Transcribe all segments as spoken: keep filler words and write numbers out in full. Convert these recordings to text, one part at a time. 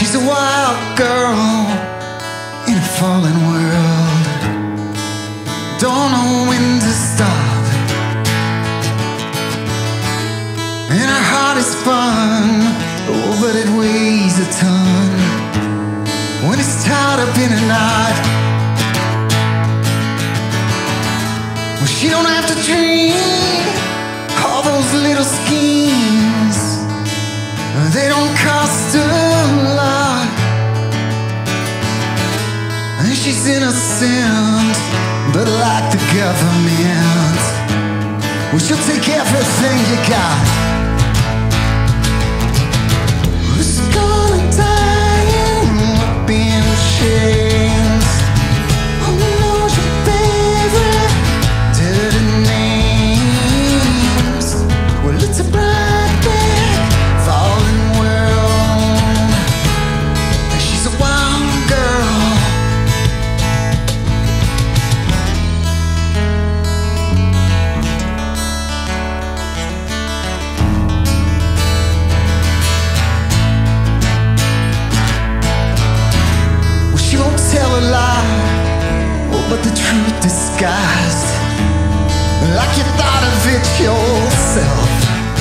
She's a wild girl in a fallen world. Don't know when to stop, and her heart is fun, oh, but it weighs a ton when it's tied up in a knot. Well, she don't have to dream all those little schemes, they don't cost a lot. And she's innocent, but like the government, well, she'll take everything you got. Who's gonna die up in chains? Who knows your favorite dirty names? Well, it's a bright day, falling world, and she's a wild girl. Well, she won't tell a lie, oh, but the truth disguised, like you thought of it yourself.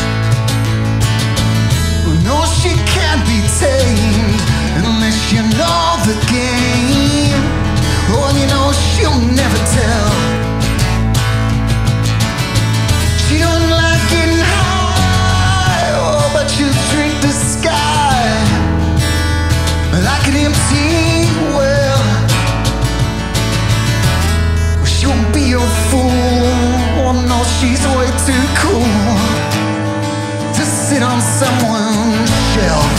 No, she can't be tamed unless you know the game. Oh, you know she'll never tell. She don't like getting high, oh, but she'll drink the sky like an empty well. Well, she won't be your fool. Oh no, she's way too cool to sit on someone's shelf.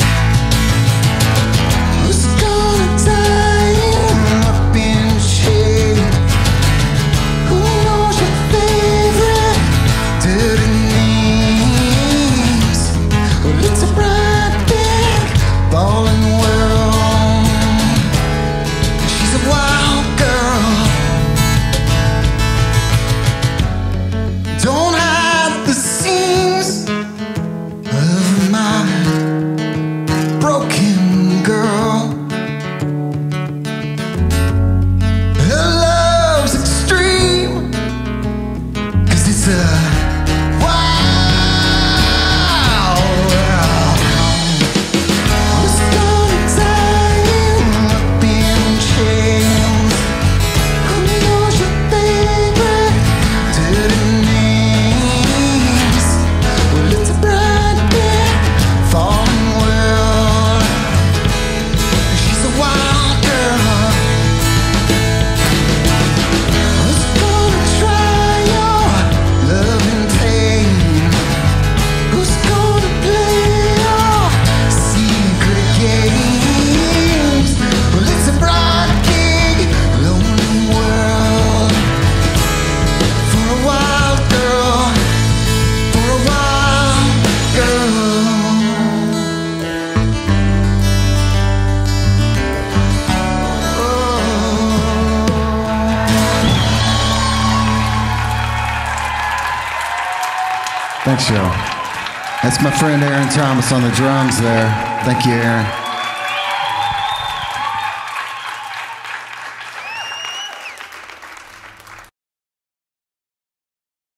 Who's gonna die up in shade? Who knows your favorite dirty names? Well, it's a bright big falling world. She's a wild girl. Don't hide the seams of my broken girl. Her love's extreme, 'cause it's a wild world. Who's gonna die up in chains? Who knows your favorite dirty names? Well, it's a bright big falling world. She's a wild girl. Who's gonna try your love and pain? Who's gonna play your secret games? Well, it's a bright big lonely world for a wild girl, for a wild girl. Thanks, Joe. That's my friend Aaron Thomas on the drums there. Thank you, Aaron.